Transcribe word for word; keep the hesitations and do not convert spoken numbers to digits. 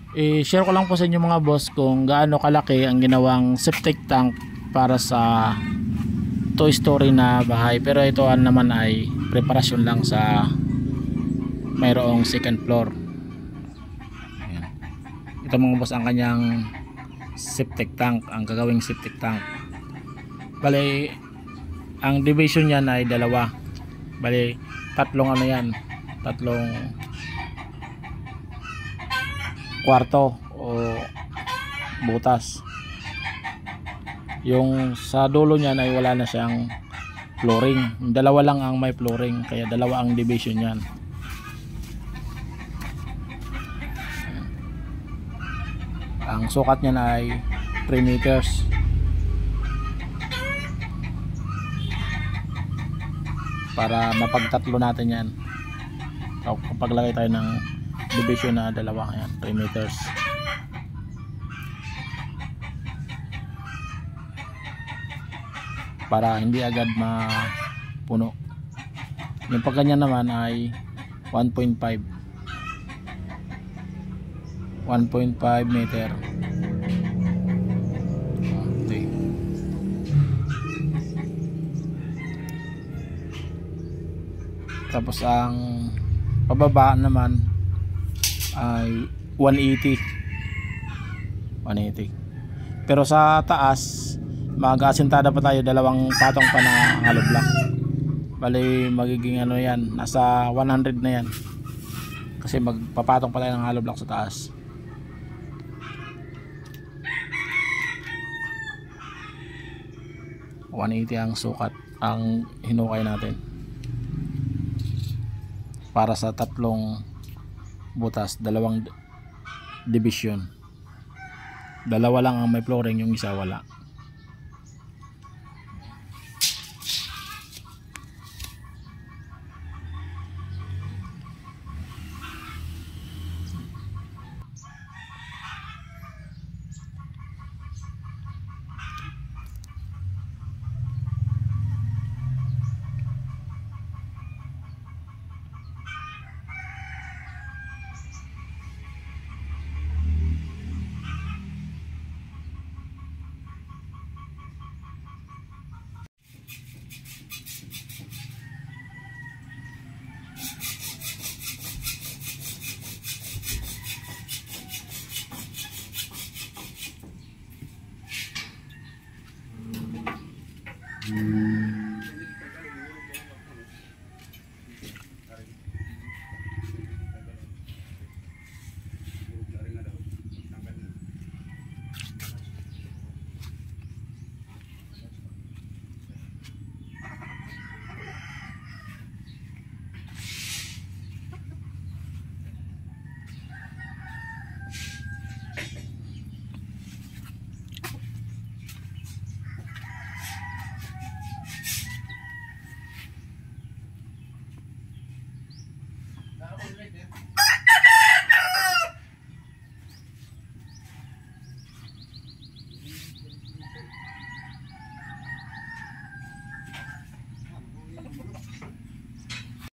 i-share ko lang po sa inyo mga boss kung gaano kalaki ang ginawang septic tank para sa two story na bahay. Pero ito naman ay preparasyon lang sa mayroong second floor. Ayan. Ito mga boss ang kanyang septic tank, ang gagawing septic tank. Bali ang division niyan ay dalawa. Bali tatlong ano yan, tatlong kwarto o butas. Yung sa dulo niyan ay wala na siyang flooring, dalawa lang ang may flooring, kaya dalawa ang division niyan. Ang sukat niyan ay three meters. Para mapagtatlo natin yan. So, kapag lagay tayo ng division na dalawa, ayan, three meters. Para hindi agad mapuno. Yung pag ganyan naman ay one point five meter. Okay. Tapos ang pababa naman ay one eighty. Pero sa taas mag-asintada pa tayo, dalawang patong pa na hollow block. Bali magiging ano yan, nasa one hundred na yan. Kasi magpapatong pa tayo ng hollow block sa taas. one eighty ang sukat, ang hinukay natin para sa tatlong butas, dalawang division. Dalawa lang ang may flooring, yung isa wala. Mm.